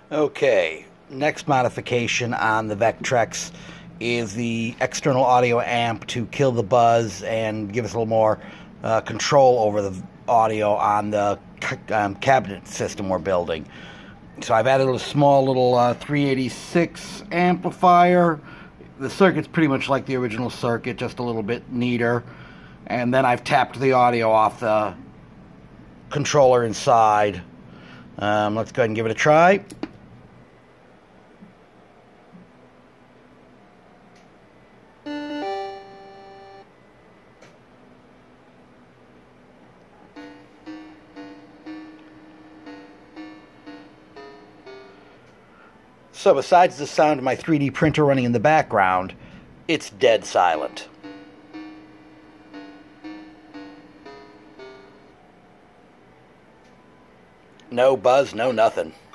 Okay, next modification on the Vectrex is the external audio amp to kill the buzz and give us a little more control over the audio on the cabinet system we're building. So I've added a small little 386 amplifier. The circuit's pretty much like the original circuit, just a little bit neater. And then I've tapped the audio off the controller inside. Let's go ahead and give it a try. So besides the sound of my 3D printer running in the background, it's dead silent. No buzz, no nothing.